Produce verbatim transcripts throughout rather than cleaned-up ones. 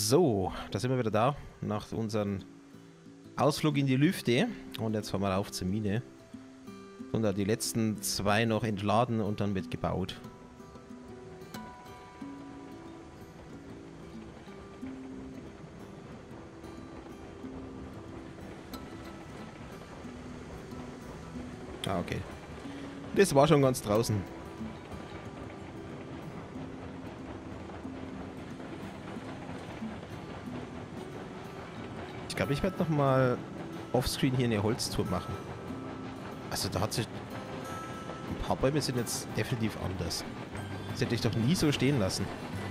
So, da sind wir wieder da, nach unserem Ausflug in die Lüfte. Und jetzt fahren wir auf zur Mine. Und da die letzten zwei noch entladen und dann wird gebaut. Ah, okay. Das war schon ganz draußen. Ich glaube, ich werde noch mal offscreen hier eine Holztour machen. Also da hat sich... Ein paar Bäume sind jetzt definitiv anders. Das hätte ich doch nie so stehen lassen.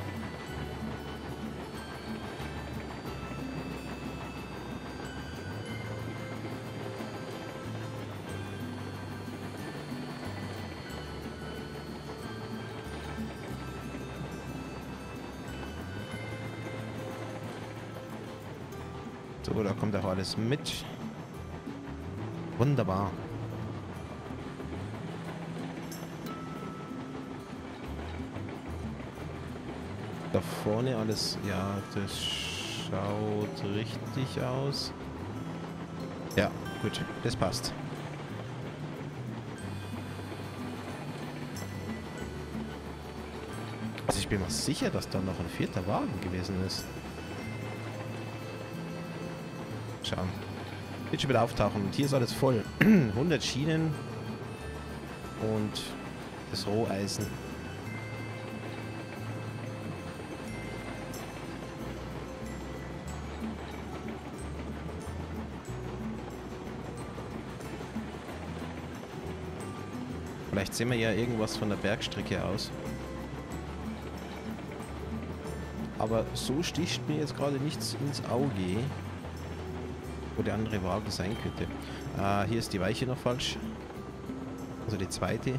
So, da kommt auch alles mit. Wunderbar. Da vorne alles, ja, das schaut richtig aus. Ja, gut, das passt. Also ich bin mir sicher, dass da noch ein vierter Wagen gewesen ist. Schauen. Wird schon wieder auftauchen. Und hier ist alles voll. hundert Schienen und das Roheisen. Vielleicht sehen wir ja irgendwas von der Bergstrecke aus. Aber so sticht mir jetzt gerade nichts ins Auge, wo der andere Wagen sein könnte. Ah, hier ist die Weiche noch falsch. Also die zweite.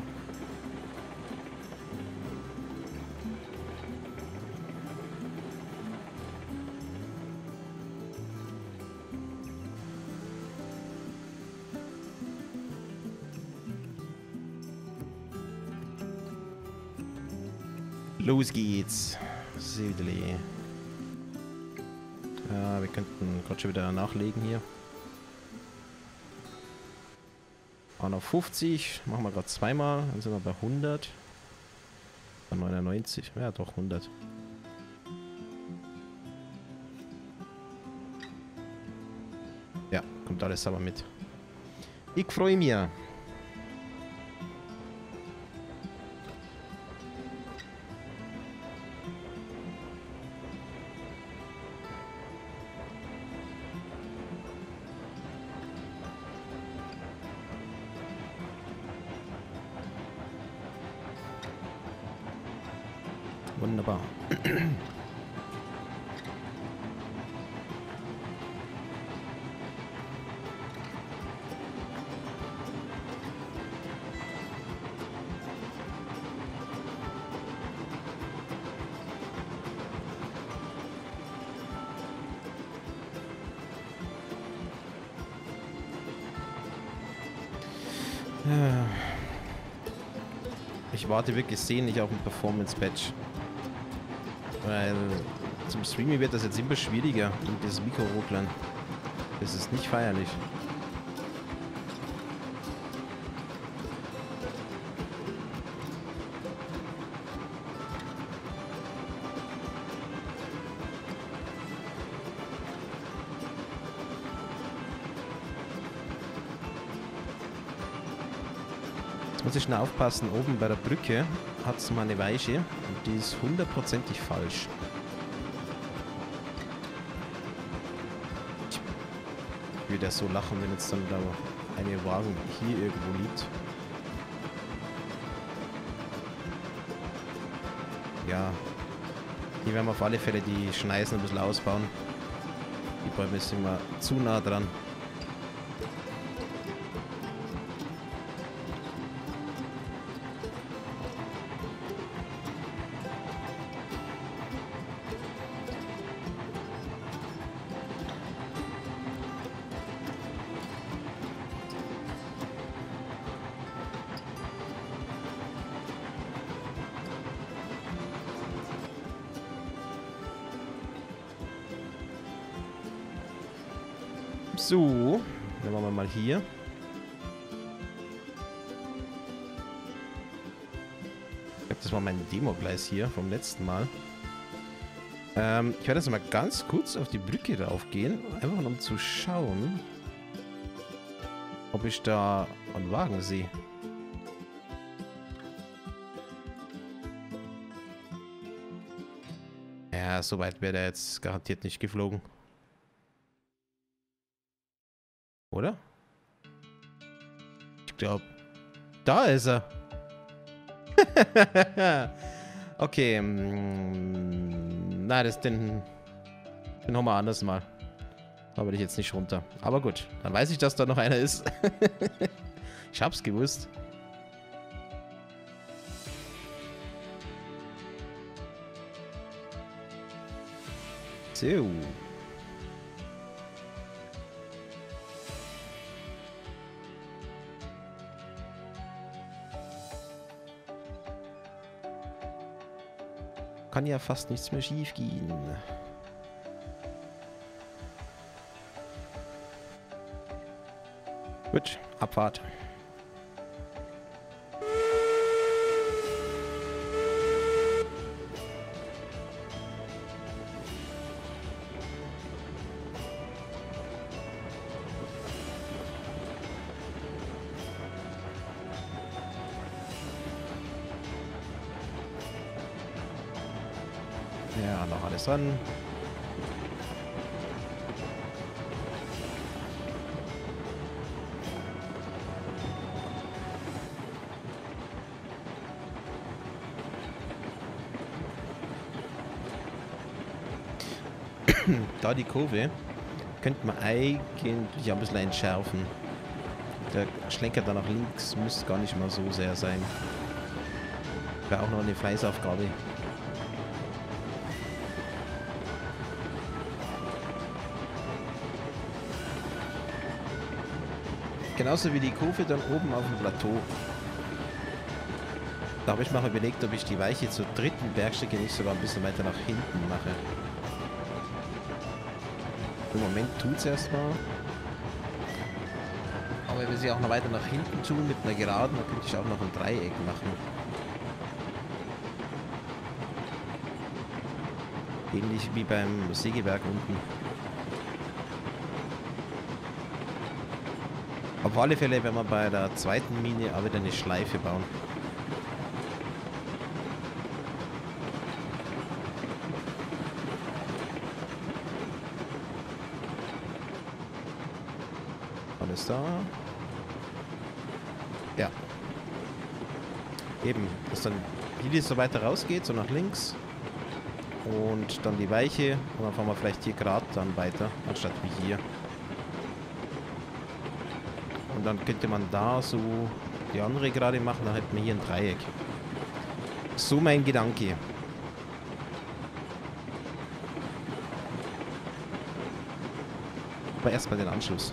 Los geht's. Südli. Ja, wir könnten gerade schon wieder nachlegen hier. Fahren auf fünfzig. Machen wir gerade zweimal. Dann sind wir bei hundert. Bei neunundneunzig. Ja, doch hundert. Ja, kommt alles aber mit. Ich freue mich. Wunderbar. Ich warte wirklich sehnlich auf ein Performance-Patch. Weil zum Streamen wird das jetzt immer schwieriger mit diesem Mikro-Rucklern. Das ist nicht feierlich. Jetzt muss ich schnell aufpassen, oben bei der Brücke hat es mal eine Weiche und die ist hundertprozentig falsch. Ich würde ja so lachen, wenn jetzt dann da eine Wagen hier irgendwo liegt. Ja, hier werden wir auf alle Fälle die Schneisen ein bisschen ausbauen. Die Bäume sind wir zu nah dran. So, dann machen wir mal hier. Ich glaube, das war mein Demo-Gleis hier vom letzten Mal. Ähm, ich werde jetzt mal ganz kurz auf die Brücke raufgehen, einfach nur um zu schauen, ob ich da einen Wagen sehe. Ja, so weit wäre der jetzt garantiert nicht geflogen. Oder? Ich glaube, da ist er. Okay. Mm, nein, das den, den haben wir anders mal. Da will ich jetzt nicht runter. Aber gut, dann weiß ich, dass da noch einer ist. Ich hab's gewusst. So. Kann ja fast nichts mehr schief gehen. Gut, Abfahrt. Ja, noch alles dran. Da die Kurve könnte man eigentlich ein bisschen entschärfen. Der Schlenker da nach links muss gar nicht mal so sehr sein. Wäre auch noch eine Fleißaufgabe. Genauso wie die Kurve dann oben auf dem Plateau. Da habe ich mir überlegt, ob ich die Weiche zur dritten Bergstrecke nicht sogar ein bisschen weiter nach hinten mache. Im Moment tut es erstmal. Aber wenn sie auch noch weiter nach hinten tun mit einer Geraden, dann könnte ich auch noch ein Dreieck machen. Ähnlich wie beim Segeberg unten. Auf alle Fälle werden wir bei der zweiten Mine auch wieder eine Schleife bauen. Alles da? Ja. Eben, dass dann hier so weiter rausgeht, so nach links. Und dann die Weiche. Und dann fahren wir vielleicht hier gerade dann weiter, anstatt wie hier. Und dann könnte man da so die andere gerade machen, dann hätten wir hier ein Dreieck. So mein Gedanke. Aber erstmal den Anschluss.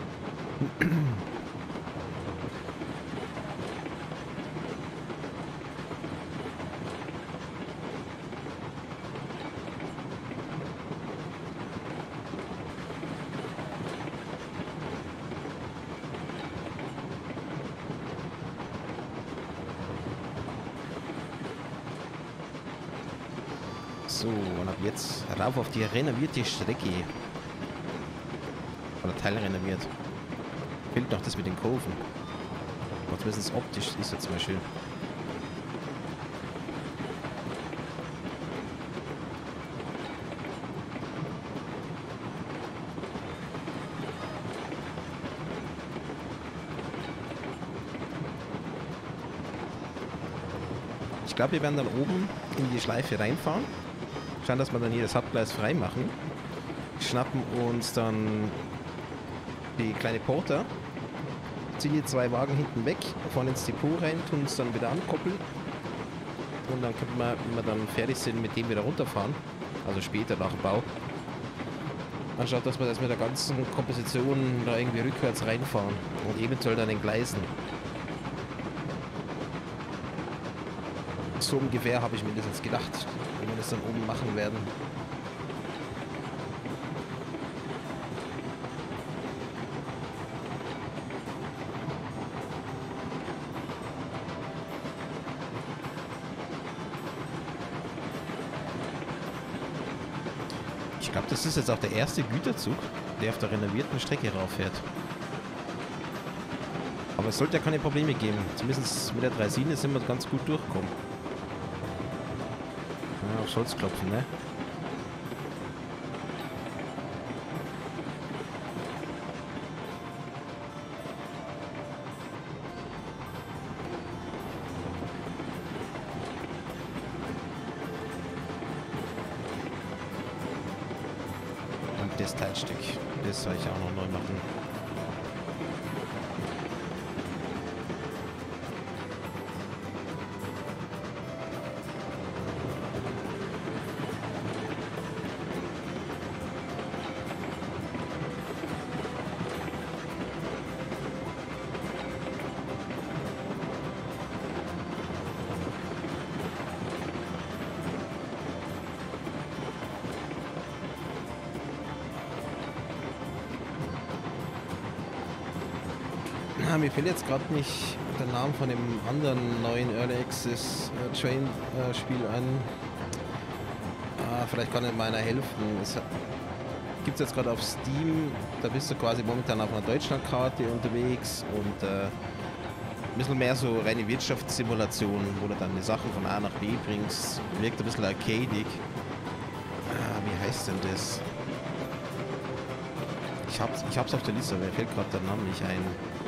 So, und ab jetzt rauf auf die renovierte Strecke. Oder teilrenoviert. Fehlt noch das mit den Kurven. Aber zumindest optisch ist jetzt mal schön. Ich glaube, wir werden dann oben in die Schleife reinfahren. Schauen, dass wir dann hier das Hauptgleis frei machen. Schnappen uns dann die kleine Porter. Ziehen hier zwei Wagen hinten weg, fahren ins Depot rein, tun uns dann wieder ankoppeln. Und dann können wir, wenn wir dann fertig sind, mit dem wieder runterfahren. Also später nach dem Bau. Anstatt dass wir das mit der ganzen Komposition da irgendwie rückwärts reinfahren. Und eventuell dann den Gleisen. So ungefähr habe ich mir das jetzt gedacht, wie wir das dann oben machen werden. glaube, das ist jetzt auch der erste Güterzug, der auf der renovierten Strecke rauffährt. Aber es sollte ja keine Probleme geben. Zumindest mit der Draisine sind wir ganz gut durchgekommen. Ja, aufs Holz klopfen, ne? Und das Teilstück, das soll ich auch noch neu machen. Ah, mir fehlt jetzt gerade nicht der Name von dem anderen neuen Early Access äh, Train äh, Spiel ein. Ah, vielleicht kann ich meiner helfen. Es gibt es jetzt gerade auf Steam. Da bist du quasi momentan auf einer Deutschlandkarte unterwegs und äh, ein bisschen mehr so reine Wirtschaftssimulation, wo du dann die Sachen von A nach B bringst. Wirkt ein bisschen arcadig. Ah, wie heißt denn das? Ich hab's, ich hab's auf der Liste, aber mir fällt gerade der Name nicht ein.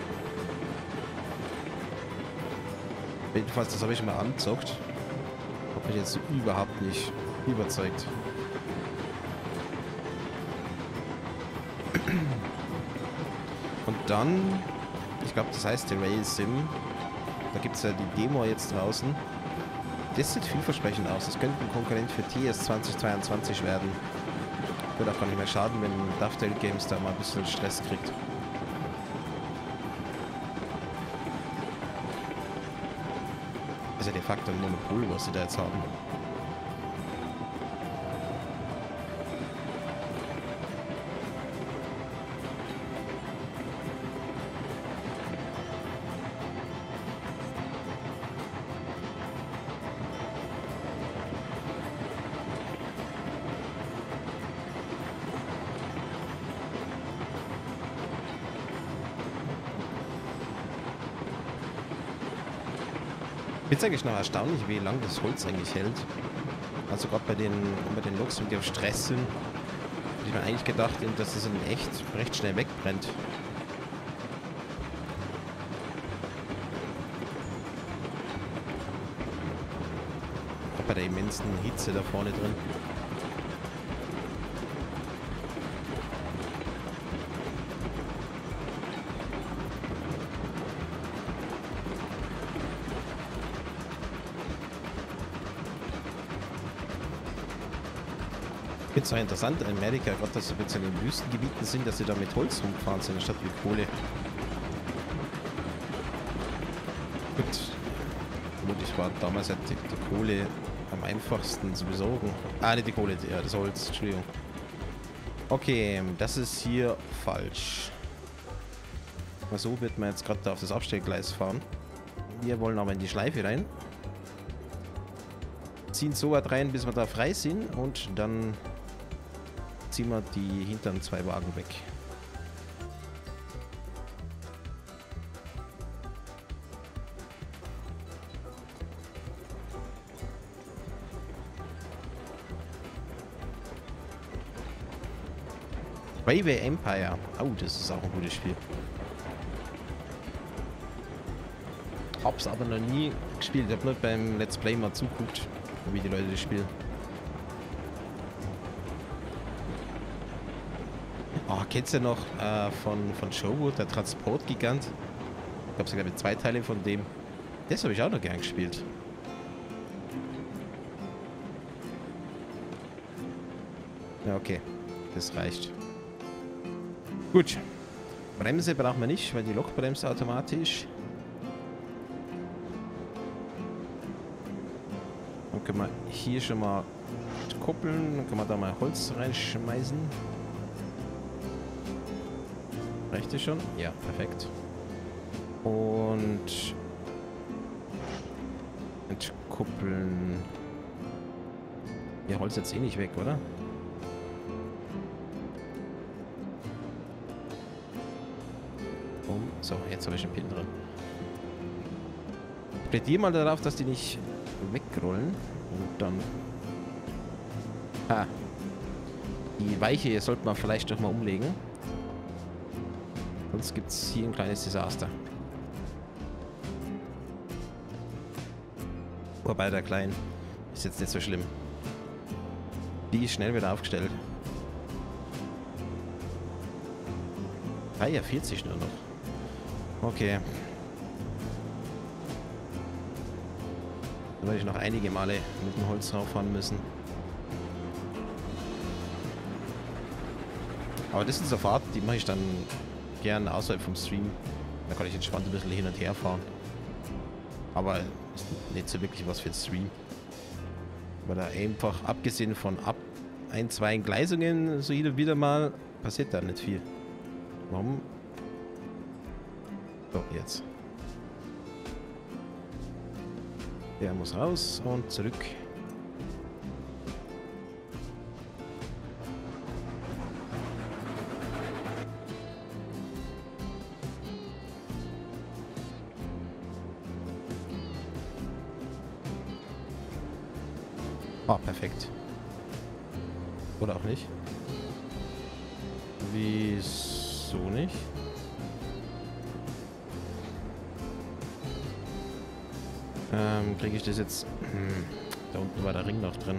Jedenfalls, das habe ich mal angezockt. Hat mich jetzt überhaupt nicht überzeugt. Und dann, ich glaube, das heißt der Rail Sim. Da gibt es ja die Demo jetzt draußen. Das sieht vielversprechend aus. Das könnte ein Konkurrent für T S zwanzig zweiundzwanzig werden. Würde auch gar nicht mehr schaden, wenn Dovetail Games da mal ein bisschen Stress kriegt. Das ist ja de facto ein Monopol, was sie da jetzt haben. Ich finde es eigentlich noch erstaunlich, wie lange das Holz eigentlich hält. Also gerade bei den, bei den Loks, die auf Stress sind, hätte ich mir eigentlich gedacht, dass das in echt recht schnell wegbrennt. Gerade bei der immensen Hitze da vorne drin. Ich finde es auch interessant in Amerika, gerade dass sie jetzt in den Wüstengebieten sind, dass sie da mit Holz rumgefahren sind, anstatt mit Kohle. Gut. Vermutlich war damals halt die, die Kohle am einfachsten zu besorgen. Ah, nicht die Kohle, ja, das Holz, Entschuldigung. Okay, das ist hier falsch. Mal so wird man jetzt gerade da auf das Abstellgleis fahren. Wir wollen aber in die Schleife rein. Ziehen so weit rein, bis wir da frei sind und dann ziehen wir die hinteren zwei Wagen weg. Railway Empire. Oh, das ist auch ein gutes Spiel. Hab's aber noch nie gespielt. Ich habe nur beim Let's Play mal zuguckt, wie die Leute das spielen. Oh, kennst du noch äh, von, von Showwood, der Transportgigant? Ich glaube, es gab zwei Teile von dem. Das habe ich auch noch gern gespielt. Ja, okay. Das reicht. Gut. Bremse brauchen wir nicht, weil die Lok bremst automatisch. Dann können wir hier schon mal koppeln. Dann können wir da mal Holz reinschmeißen. Reicht das schon? Ja, perfekt. Und entkuppeln. Ja, Holz jetzt eh nicht weg, oder? Um. So, jetzt habe ich einen Pin drin. Ich plädiere mal darauf, dass die nicht wegrollen. Und dann... Ah. Die Weiche hier sollte man vielleicht doch mal umlegen. Sonst gibt es hier ein kleines Desaster. Wobei der Kleine ist jetzt nicht so schlimm. Die ist schnell wieder aufgestellt. Ah ja, vierzig nur noch. Okay. Da werde ich noch einige Male mit dem Holz rauffahren müssen. Aber das sind so Fahrten, die mache ich dann gern außerhalb vom Stream. Da kann ich entspannt ein bisschen hin und her fahren. Aber ist nicht so wirklich was für den Stream. Weil da einfach, abgesehen von ab ein, zwei Entgleisungen, so hin und wieder mal, passiert da nicht viel. Warum? So, jetzt. Der muss raus und zurück. Ah, perfekt. Oder auch nicht. Wieso nicht? Ähm, kriege ich das jetzt... Hm, da unten war der Ring noch drin.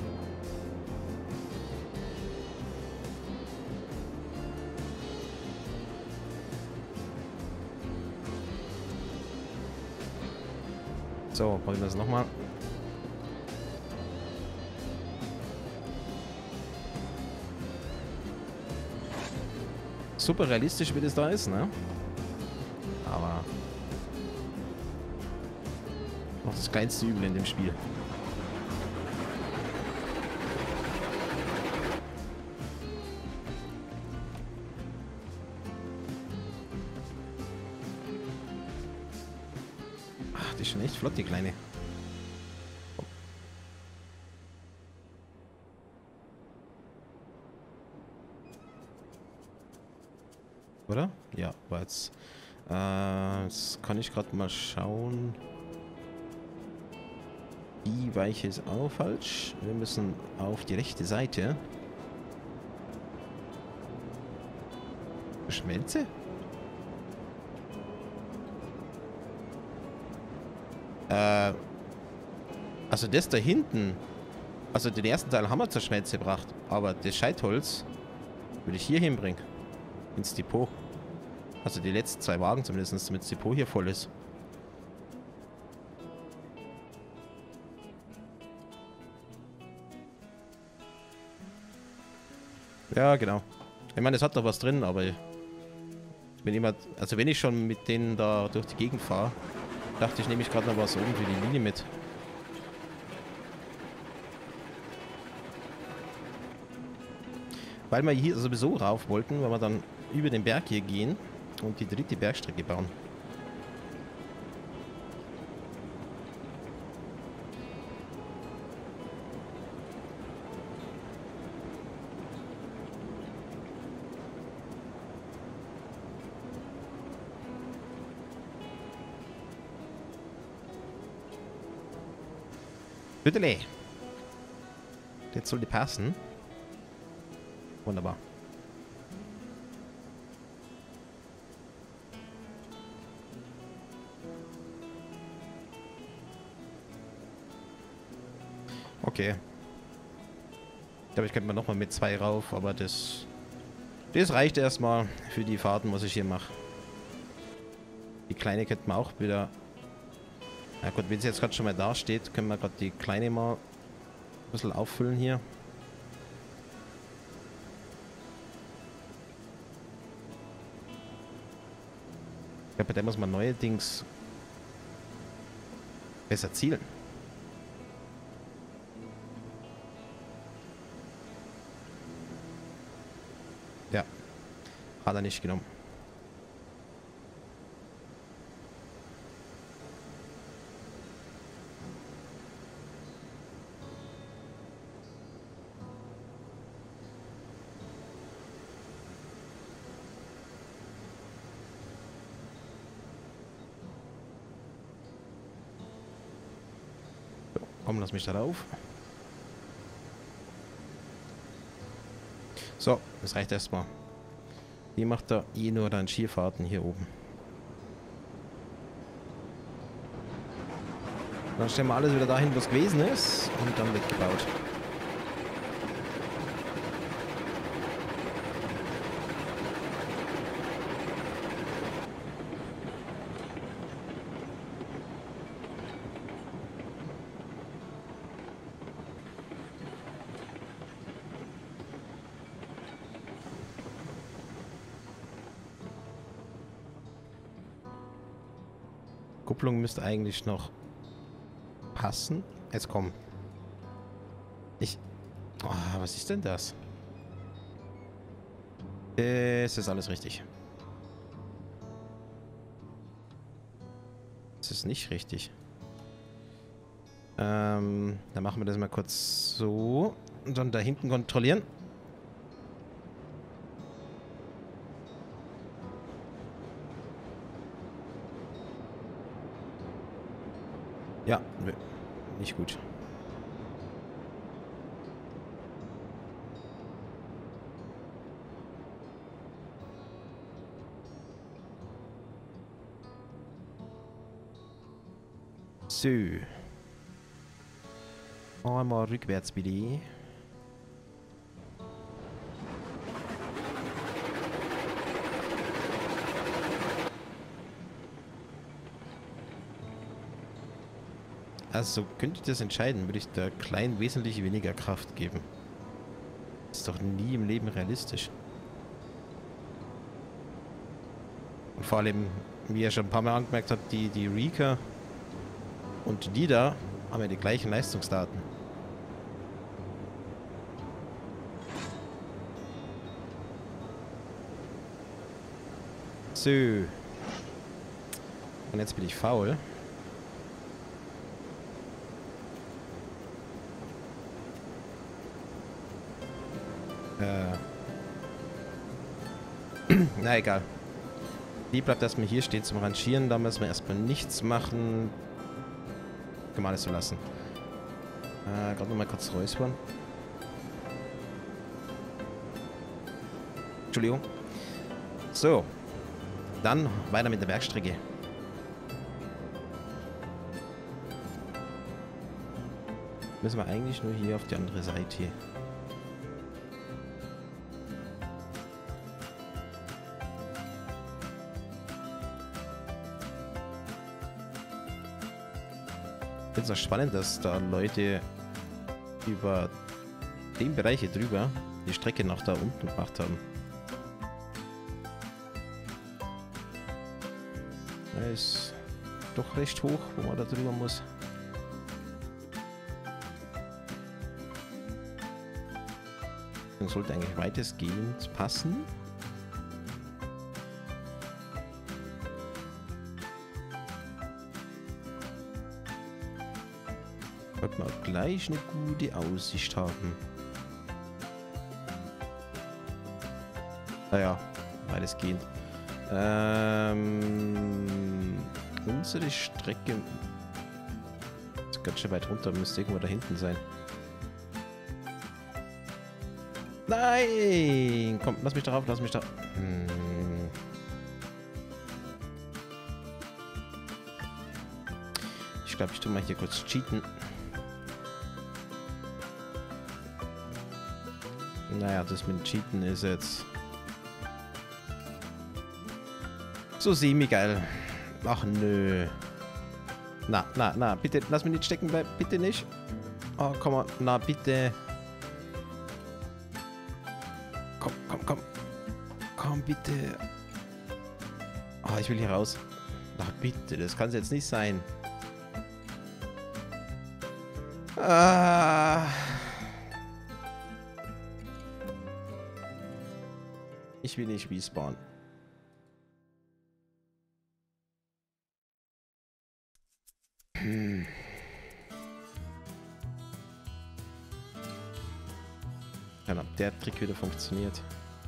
So, probieren wir das nochmal. Super realistisch, wie das da ist, ne? Aber noch das kleinste Übel in dem Spiel. Ach, die ist schon echt flott, die Kleine. Oder? Ja, war jetzt. Äh, jetzt kann ich gerade mal schauen. Die Weiche ist auch falsch. Wir müssen auf die rechte Seite. Schmelze? Äh. Also das da hinten. Also den ersten Teil haben wir zur Schmelze gebracht. Aber das Scheitholz würde ich hier hinbringen. Ins Depot. Also die letzten zwei Wagen zumindest, damit das Depot hier voll ist. Ja, genau. Ich meine, es hat doch was drin, aber wenn jemand, also wenn ich schon mit denen da durch die Gegend fahre, dachte ich, nehme ich gerade noch was oben für die Linie mit. Weil wir hier sowieso rauf wollten, weil wir dann über den Berg hier gehen und die dritte Bergstrecke bauen. Bitte. Jetzt soll die passen. Wunderbar. Okay. Ich glaube, ich könnte mal nochmal mit zwei rauf, aber das... Das reicht erstmal für die Fahrten, was ich hier mache. Die Kleine könnte man auch wieder... Na gut, wenn sie jetzt gerade schon mal da steht, können wir gerade die Kleine mal ein bisschen auffüllen hier. Ich glaube, bei der muss man neuerdings besser zielen. Ja, hat er nicht genommen. Komm, lass mich da rauf. So, das reicht erstmal. Die macht da eh nur dann Skifahrten hier oben. Dann stellen wir alles wieder dahin, wo es gewesen ist. Und dann wird gebaut. Kupplung müsste eigentlich noch passen. Jetzt komm. Ich... Oh, was ist denn das? Es ist alles richtig. Es ist nicht richtig. Ähm, dann machen wir das mal kurz so. Und dann da hinten kontrollieren. Ja, nicht gut. So. Einmal rückwärts bitte. Also könnte ich das entscheiden, würde ich der Kleinen wesentlich weniger Kraft geben. Ist doch nie im Leben realistisch. Und vor allem, wie er schon ein paar Mal angemerkt hat, die, die Rika und die da haben ja die gleichen Leistungsdaten. So. Und jetzt bin ich faul. Äh. Na egal. Die bleibt erstmal hier stehen zum Rangieren. Da müssen wir erstmal nichts machen. Gemahles zu lassen. Äh, gerade nochmal kurz räuspern. Entschuldigung. So. Dann weiter mit der Bergstrecke. Müssen wir eigentlich nur hier auf die andere Seite. Ich finde es auch spannend, dass da Leute über den Bereich hier drüber die Strecke nach da unten gemacht haben. Er ist doch recht hoch, wo man da drüber muss. Das sollte eigentlich weitestgehend passen. Sollte man auch gleich eine gute Aussicht haben. Naja, weitestgehend. Ähm, unsere Strecke ist ganz schön weit runter, müsste irgendwo da hinten sein. Nein! Komm, lass mich darauf, lass mich da. Hm. Ich glaube, ich tue mal hier kurz cheaten. Naja, das mit dem Cheaten ist jetzt so semi-geil. Ach nö. Na, na, na, bitte, lass mich nicht stecken bleiben. Bitte nicht. Oh, komm mal. Na, bitte. Komm, komm, komm. Komm, bitte. Oh, ich will hier raus. Ach, bitte, das kann es jetzt nicht sein. Ah. Ich will nicht respawnen. Hm. Kann ob der Trick wieder funktioniert.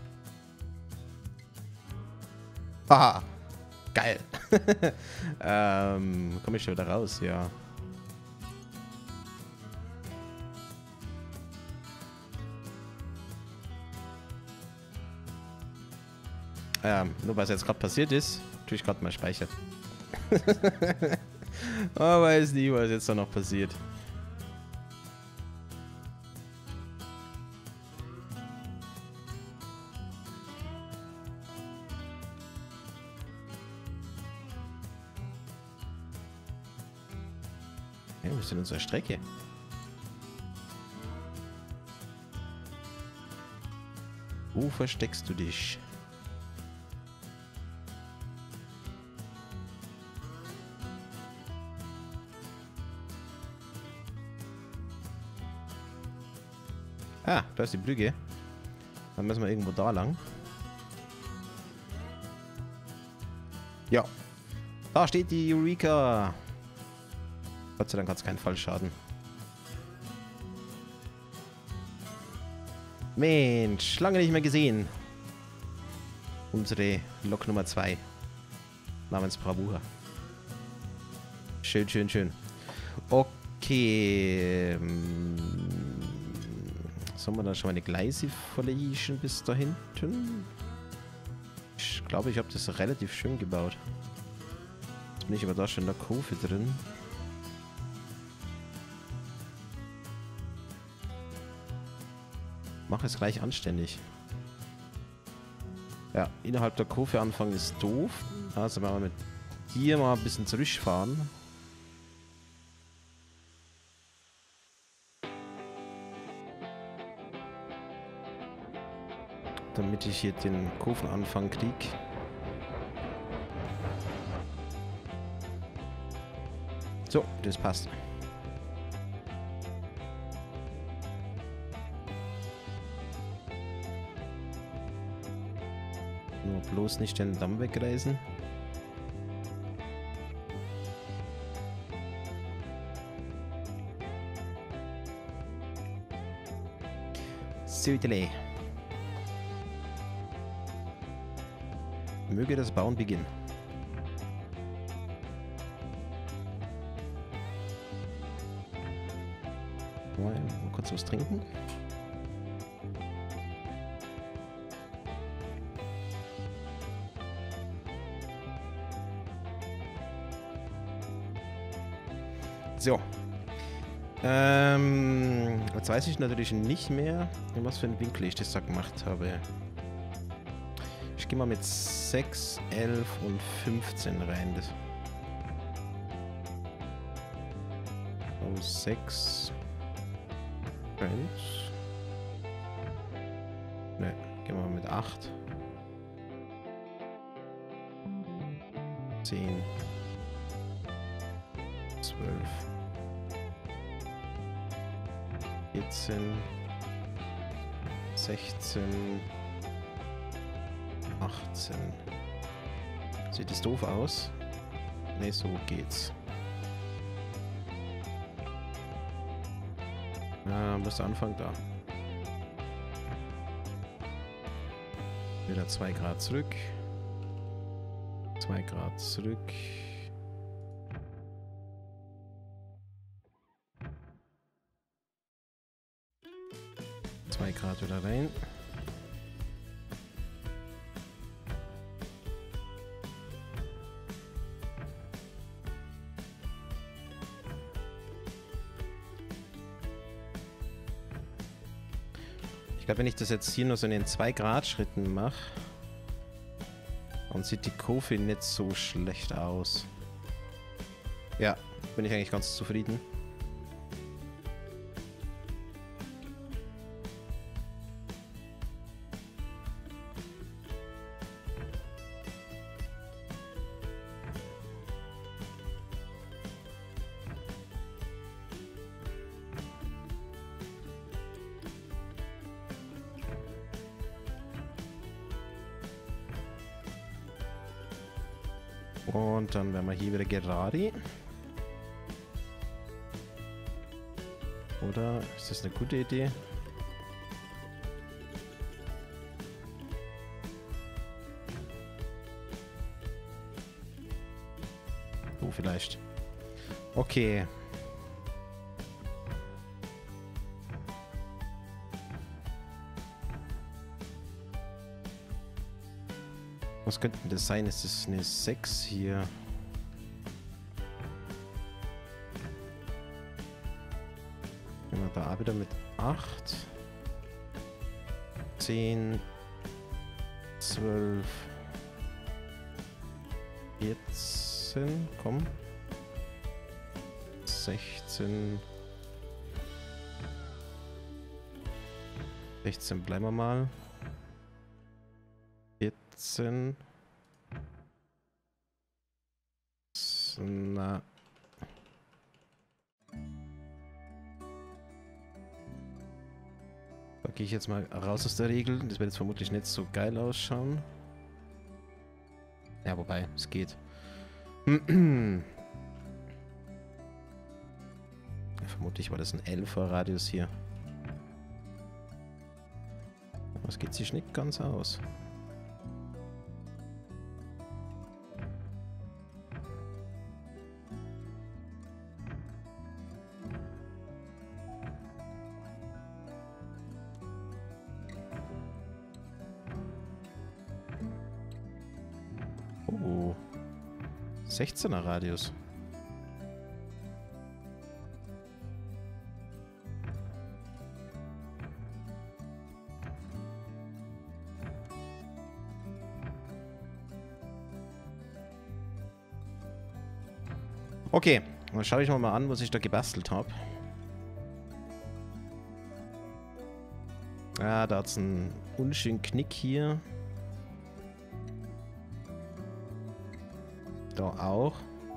Haha! Geil! ähm, komme ich schon wieder raus, ja. Ähm, nur was jetzt gerade passiert ist, tue ich gerade mal speichern. Aber weiß nie, was jetzt da noch passiert. Ja, wo ist denn unsere Strecke? Wo versteckst du dich? Ah, da ist die Brücke. Dann müssen wir irgendwo da lang. Ja. Da steht die Eureka. Gott sei Dank hat es keinen Fallschaden. Mensch, lange nicht mehr gesehen. Unsere Lok Nummer zwei. Namens Bravura. Schön, schön, schön. Okay. Sollen wir da schon mal eine Gleise verlegen bis da hinten? Ich glaube, ich habe das relativ schön gebaut. Jetzt bin ich aber da schon in der Kurve drin. Mach es gleich anständig. Ja, innerhalb der Kurve anfangen ist doof. Also werden wir mit hier mal ein bisschen zurückfahren. Damit ich hier den Kurvenanfang kriege. So, das passt. Nur bloß nicht den Damm wegreißen. Södele. Möge das Bauen beginnen. Mal kurz was trinken. So. Ähm, jetzt weiß ich natürlich nicht mehr, in was für einen Winkel ich das da gemacht habe. Ich gehe mal mit sechs, elf und fünfzehn rein. Das oh, sechs. eins. Ne, gehen wir mal mit acht. zehn. zwölf. vierzehn. sechzehn. achtzehn. Sieht das doof aus? Ne, so geht's. Ah, wo ist der Anfang da? Wieder zwei Grad zurück. zwei Grad zurück. zwei Grad wieder rein. Ich glaube, wenn ich das jetzt hier nur so in den zwei Grad Schritten mache, dann sieht die Kurve nicht so schlecht aus. Ja, bin ich eigentlich ganz zufrieden. Und dann werden wir hier wieder gerade. Oder ist das eine gute Idee? Oh, vielleicht. Okay. Was könnte denn das sein? Ist das eine sechs hier? Wenn wir da auch wieder mit acht, zehn, zwölf, vierzehn, komm. sechzehn. sechzehn bleiben wir mal. vierzehn. Na. Da gehe ich jetzt mal raus aus der Regel. Das wird jetzt vermutlich nicht so geil ausschauen. Ja, wobei, es geht. Vermutlich war das ein elfer Radius hier. Das geht sich nicht ganz aus. Oh. sechzehner Radius. Okay, dann schaue ich mir mal an, was ich da gebastelt habe. Ah, da hat es einen unschönen Knick hier. Da auch.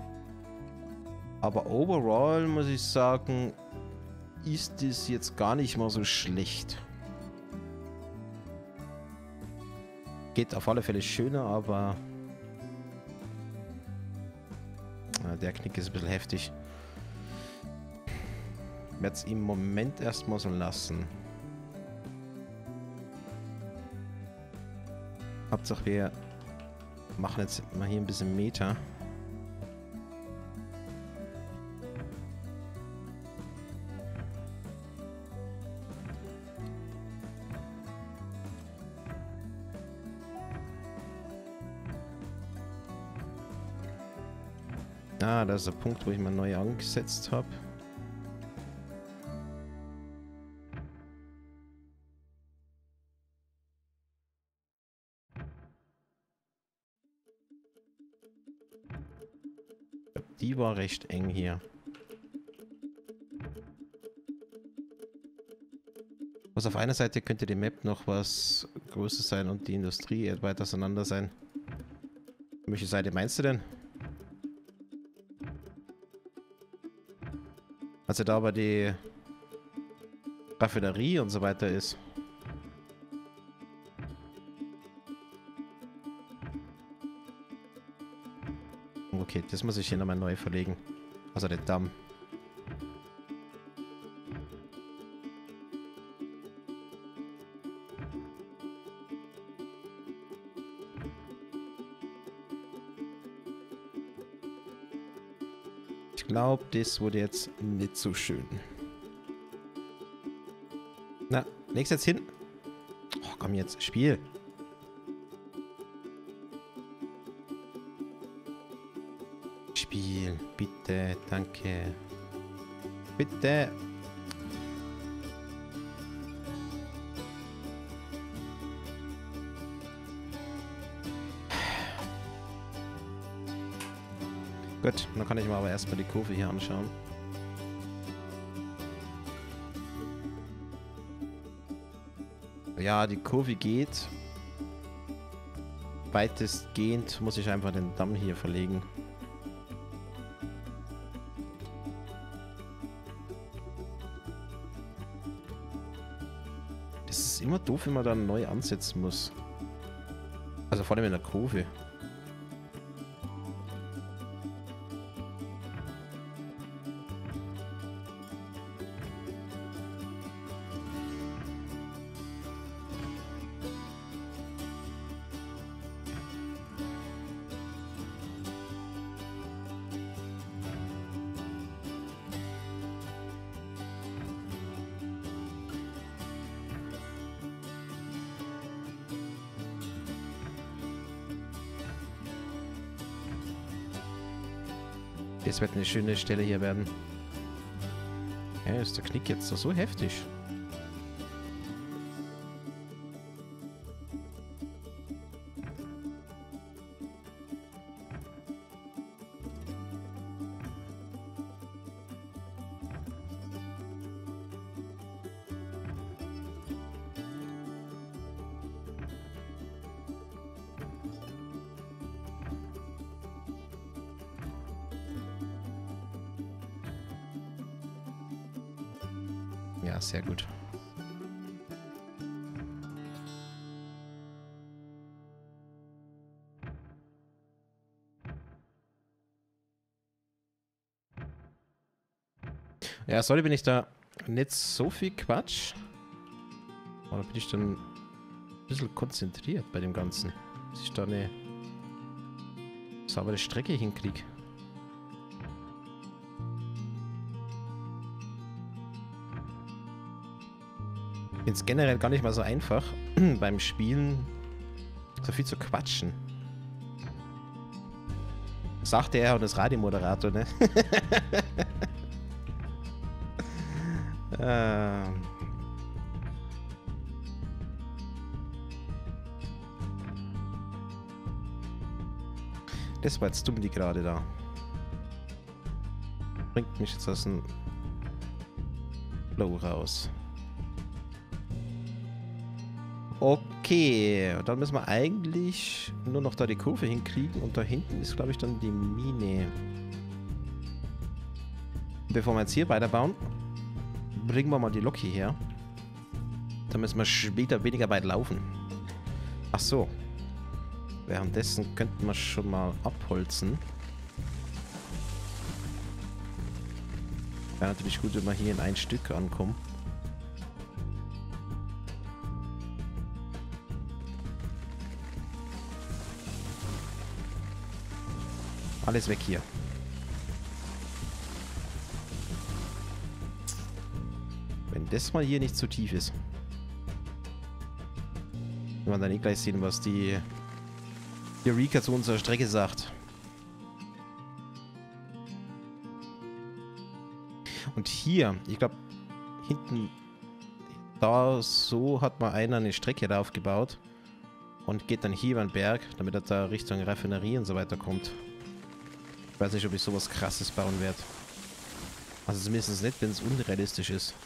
Aber overall muss ich sagen, ist das jetzt gar nicht mal so schlecht. Geht auf alle Fälle schöner, aber der Knick ist ein bisschen heftig. Ich werde es im Moment erstmal so lassen. Hauptsache wir machen jetzt mal hier ein bisschen Meter. Ah, das ist der Punkt, wo ich mal neu angesetzt habe. Die war recht eng hier. Was auf einer Seite könnte die Map noch was größer sein und die Industrie weit auseinander sein. Welche Seite meinst du denn? Also da aber die Raffinerie und so weiter ist. Okay, das muss ich hier nochmal neu verlegen. Also den Damm. Ich glaube, das wurde jetzt nicht so schön. Na, leg's jetzt hin. Oh, komm jetzt, Spiel. Spiel, bitte, danke. Bitte. Gut, dann kann ich mir aber erstmal die Kurve hier anschauen. Ja, die Kurve geht. Weitestgehend muss ich einfach den Damm hier verlegen. Das ist immer doof, wenn man dann neu ansetzen muss. Also vor allem in der Kurve. Das wird eine schöne Stelle hier werden. Ja, ist der Knick jetzt so heftig? Ja, sehr gut. Ja, sorry, bin ich da nicht so viel Quatsch. Oder bin ich dann ein bisschen konzentriert bei dem Ganzen? Dass ich da eine saubere Strecke hinkriege. Ich finde es generell gar nicht mal so einfach, beim Spielen so viel zu quatschen. Sagte er und das Radiomoderator, ne? ähm. Das war jetzt dumm, die gerade da. Bringt mich jetzt aus dem Flow raus. Okay, dann müssen wir eigentlich nur noch da die Kurve hinkriegen und da hinten ist, glaube ich, dann die Mine. Bevor wir jetzt hier weiterbauen, bringen wir mal die Lok hierher. Dann müssen wir später weniger weit laufen. Ach so. Währenddessen könnten wir schon mal abholzen. Wäre natürlich gut, wenn wir hier in ein Stück ankommen. Alles weg hier. Wenn das mal hier nicht zu tief ist. Wenn wir dann eh gleich sehen, was die Eureka zu unserer Strecke sagt. Und hier, ich glaube, hinten, da so hat mal einer eine Strecke da aufgebaut und geht dann hier über den Berg, damit er da Richtung Raffinerie und so weiter kommt. Ich weiß nicht, ob ich sowas Krasses bauen werde. Also zumindest nicht, wenn es unrealistisch ist.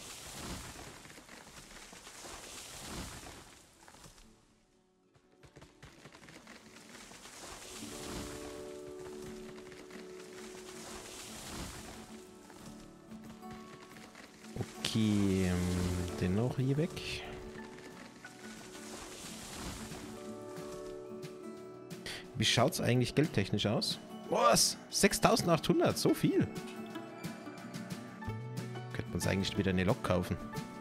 Okay, den noch hier weg. Wie schaut es eigentlich geldtechnisch aus? Was? sechstausendachthundert, so viel? Könnte man uns eigentlich wieder eine Lok kaufen.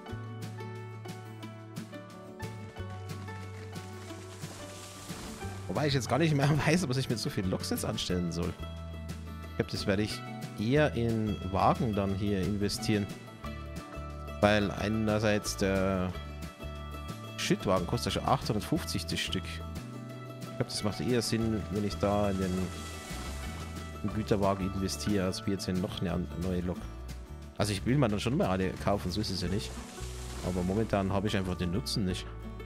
Wobei ich jetzt gar nicht mehr weiß, was ich mit so vielen Loks jetzt anstellen soll. Ich glaube, das werde ich eher in Wagen dann hier investieren. Weil einerseits der Schüttwagen kostet ja schon achthundertfünfzig das Stück. Ich glaube, das macht eher Sinn, wenn ich da in den in Güterwagen investiere, als wie jetzt in noch eine neue Lok. Also ich will mir dann schon mal alle kaufen, so ist es ja nicht. Aber momentan habe ich einfach den Nutzen nicht.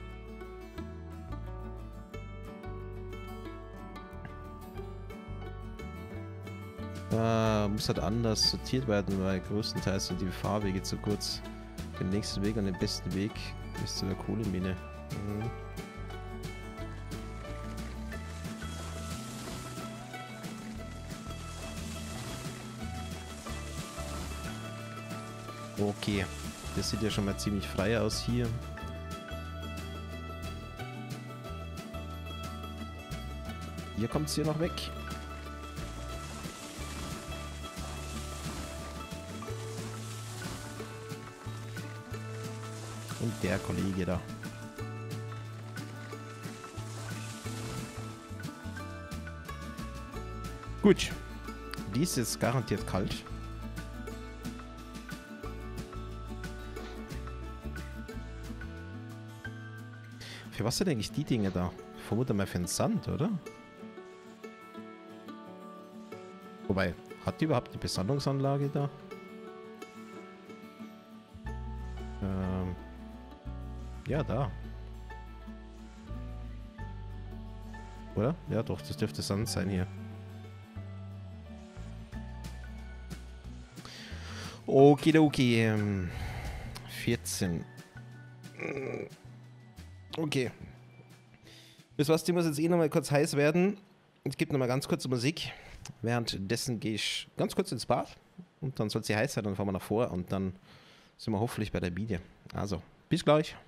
Äh, muss halt anders sortiert werden, weil größtenteils sind die Fahrwege zu kurz. Den nächsten Weg und den besten Weg bis zu der Kohlemine. Mhm. Okay, das sieht ja schon mal ziemlich frei aus hier. Hier kommt es hier noch weg. Und der Kollege da. Gut. Dies ist garantiert kalt. Für was sind eigentlich die Dinge da? Ich vermute mal für den Sand, oder? Wobei, Hat die überhaupt eine Besandungsanlage da? Ähm, ja, da. Oder? Ja, doch, das dürfte Sand sein hier. Okidoki. Ähm, vierzehn. Okay. Bis was, die muss jetzt eh nochmal kurz heiß werden. Ich gebe nochmal ganz kurz Musik. Währenddessen gehe ich ganz kurz ins Bad. Und dann soll sie heiß sein, dann fahren wir nach vor und dann sind wir hoffentlich bei der Biene. Also, bis gleich.